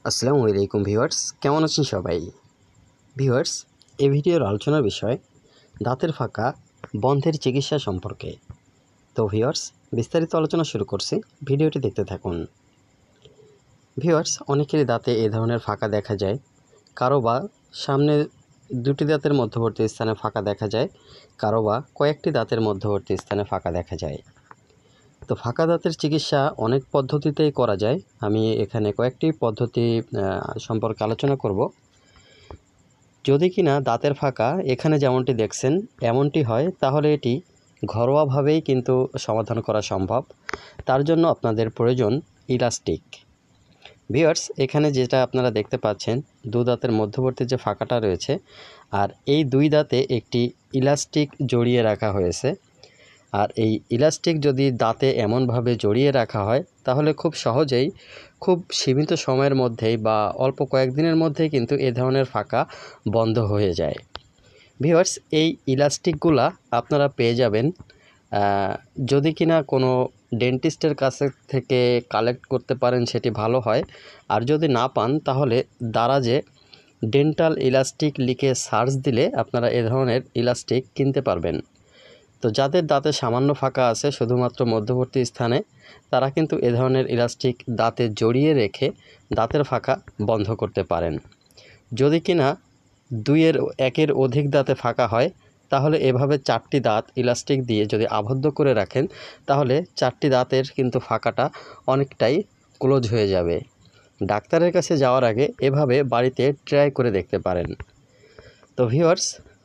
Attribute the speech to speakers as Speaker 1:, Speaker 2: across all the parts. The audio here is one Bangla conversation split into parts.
Speaker 1: আসসালামু আলাইকুম ভিউয়ার্স, কেমন আছেন সবাই? ভিউয়ার্স, এই ভিডিওর আলোচনার বিষয় দাঁতের ফাঁকা বন্ধের চিকিৎসা সম্পর্কে। তো ভিউয়ার্স, বিস্তারিত আলোচনা শুরু করছি, ভিডিওটি দেখতে থাকুন। ভিউয়ার্স, অনেকেরই দাঁতে এই ধরনের ফাঁকা দেখা যায়। কারো বা সামনে দুটি দাঁতের মধ্যবর্তী স্থানে ফাঁকা দেখা যায়, কারো বা কয়েকটি দাঁতের মধ্যবর্তী স্থানে ফাঁকা দেখা যায়। তো ফাঁকা দাঁতের চিকিৎসা অনেক পদ্ধতিতেই করা যায়। আমি এখানে কয়েকটি পদ্ধতি সম্পর্কে আলোচনা করব। যদি কিনা দাঁতের ফাঁকা এখানে যেমনটি দেখছেন এমনটি হয়, তাহলে এটি ঘরোয়াভাবেই কিন্তু সমাধান করা সম্ভব। তার জন্য আপনাদের প্রয়োজন ইলাস্টিক। ভিউয়ার্স, এখানে যেটা আপনারা দেখতে পাচ্ছেন, দু দাঁতের মধ্যবর্তী যে ফাঁকাটা রয়েছে, আর এই দুই দাঁতে একটি ইলাস্টিক জড়িয়ে রাখা হয়েছে। আর এই ইলাস্টিক যদি দাঁতে এমনভাবে জড়িয়ে রাখা হয়, তাহলে খুব সহজেই খুব সীমিত সময়ের মধ্যেই বা অল্প কয়েকদিনের মধ্যেই কিন্তু এ ধরনের ফাঁকা বন্ধ হয়ে যায়। ভিউয়ার্স, এই ইলাস্টিকগুলা আপনারা পেয়ে যাবেন যদি কিনা কোনো ডেন্টিস্টের কাছে থেকে কালেক্ট করতে পারেন সেটি ভালো হয়। আর যদি না পান, তাহলে দারাজে ডেন্টাল ইলাস্টিক লিখে সার্চ দিলে আপনারা এ ধরনের ইলাস্টিক কিনতে পারবেন। তো যাদের দাঁতে সামান্য ফাঁকা আছে শুধুমাত্র মধ্যবর্তী স্থানে, তারা কিন্তু এ ধরনের ইলাস্টিক দাঁতে জড়িয়ে রেখে দাঁতের ফাঁকা বন্ধ করতে পারেন। যদি কিনা একের অধিক দাঁতে ফাঁকা হয়, তাহলে এভাবে 4টি দাঁত ইলাস্টিক দিয়ে যদি আবদ্ধ করে রাখেন, তাহলে 4টি দাঁতের কিন্তু ফাঁকাটা অনেকটাই ক্লোজ হয়ে যাবে। ডাক্তারের কাছে যাওয়ার আগে এভাবে বাড়িতে ট্রাই করে দেখতে পারেন। তো ভিউয়ার্স,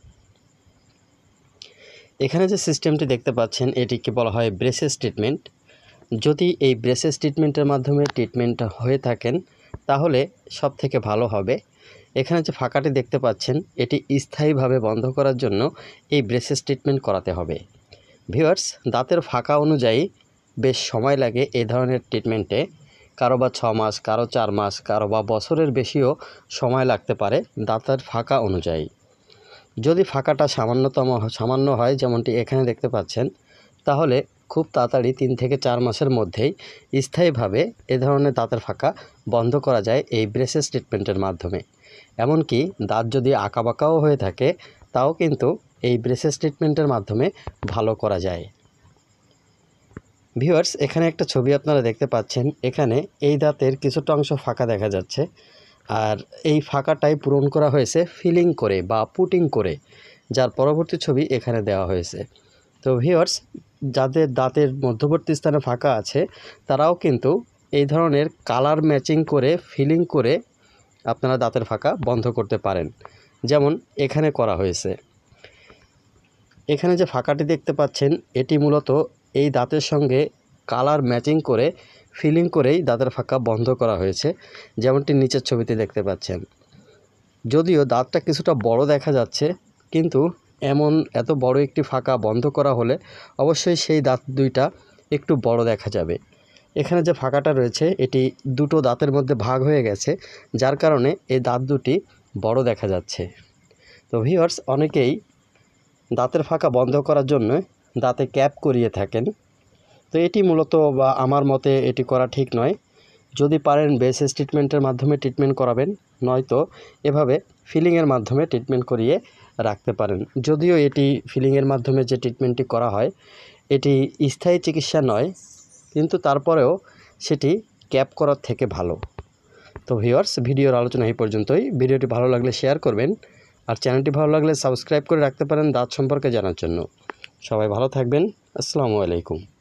Speaker 1: এখানে যে সিস্টেমটি দেখতে পাচ্ছেন, এটিকে বলা হয় ব্রেসেস ট্রিটমেন্ট। যদি এই ব্রেসেস ট্রিটমেন্টের মাধ্যমে ট্রিটমেন্ট হয়ে থাকেন, তাহলে সব থেকে ভালো হবে। এখানে যে ফাঁকাটি দেখতে পাচ্ছেন, এটি স্থায়ীভাবে বন্ধ করার জন্য এই ব্রেসেস ট্রিটমেন্ট করাতে হবে। ভিউয়ার্স, দাঁতের ফাঁকা অনুযায়ী বেশ সময় লাগে এই ধরনের ট্রিটমেন্টে। কারো বা 6 মাস, কারো 4 মাস, কারো বা বছরের বেশিও সময় লাগতে পারে দাঁতের ফাঁকা অনুযায়ী। যদি ফাঁকাটা সামান্য হয়, যেমনটি এখানে দেখতে পাচ্ছেন, তাহলে খুব তাড়াতাড়ি 3 থেকে 4 মাসের মধ্যেই স্থায়ীভাবে এ ধরনের দাঁতের ফাঁকা বন্ধ করা যায় এই ব্রেসেস ট্রিটমেন্টের মাধ্যমে। এমনকি দাঁত যদি আঁকাবাঁকাও হয়ে থাকে, তাও কিন্তু এই ব্রেসেস ট্রিটমেন্টের মাধ্যমে ভালো করা যায়। ভিউয়ার্স, এখানে একটা ছবি আপনারা দেখতে পাচ্ছেন। এখানে এই দাঁতের কিছুটা অংশ ফাঁকা দেখা যাচ্ছে, আর এই ফাঁকাটাই পূরণ করা হয়েছে ফিলিং করে বা পুটিং করে, যার পরবর্তী ছবি এখানে দেওয়া হয়েছে। তো ভিউয়ার্স, যাদের দাঁতের মধ্যবর্তী স্থানে ফাঁকা আছে, তারাও কিন্তু এই ধরনের কালার ম্যাচিং করে ফিলিং করে আপনারা দাঁতের ফাঁকা বন্ধ করতে পারেন, যেমন এখানে করা হয়েছে। এখানে যে ফাঁকাটি দেখতে পাচ্ছেন, এটি মূলত এই দাঁতের সঙ্গে কালার ম্যাচিং করে ফিলিং করেই দাঁতের ফাঁকা বন্ধ করা হয়েছে, যেমনটি নিচের ছবিতে দেখতে পাচ্ছেন। যদিও দাঁতটা কিছুটা বড় দেখা যাচ্ছে, কিন্তু এত বড় একটি ফাঁকা বন্ধ করা হলে অবশ্যই সেই দাঁত দুইটা একটু বড় দেখা যাবে। এখানে যে ফাঁকাটা রয়েছে, এটি দুটো দাঁতের মধ্যে ভাগ হয়ে গেছে, যার কারণে এই দাঁত দুটি বড় দেখা যাচ্ছে। তো ভিউয়ার্স, অনেকেই দাঁতের ফাঁকা বন্ধ করার জন্য দাঁতে ক্যাপ করিয়ে থাকেন। তো এটি মূলত বা আমার মতে এটি করা ঠিক নয়। যদি পারেন ব্রেসেস ট্রিটমেন্টের মাধ্যমে ট্রিটমেন্ট করাবেন, নয়তো এভাবে ফিলিংয়ের মাধ্যমে ট্রিটমেন্ট করিয়ে রাখতে পারেন। যদিও এটি ফিলিংয়ের মাধ্যমে যে ট্রিটমেন্টটি করা হয়, এটি স্থায়ী চিকিৎসা নয়, কিন্তু তারপরেও সেটি ক্যাপ করার থেকে ভালো। তো ভিউয়ার্স, ভিডিওর আলোচনা এই পর্যন্তই। ভিডিওটি ভালো লাগলে শেয়ার করবেন, আর চ্যানেলটি ভালো লাগলে সাবস্ক্রাইব করে রাখতে পারেন দাঁত সম্পর্কে জানার জন্য। সবাই ভালো থাকবেন। আসসালামু আলাইকুম।